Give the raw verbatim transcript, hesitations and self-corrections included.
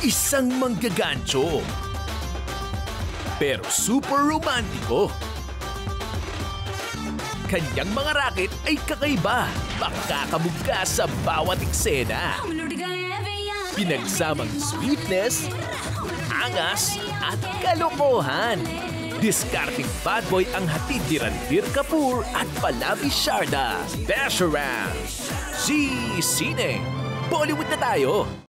Isang manggagancho, pero super romantiko. Kanyang mga raket ay kakaiba, makakabugka sa bawat eksena. Pinagsamang sweetness, angas at kalokohan. Discarding bad boy ang hatid ni Ranbir Kapoor at Pallavi Sharda. Dash around! Z Cine! Bollywood na tayo!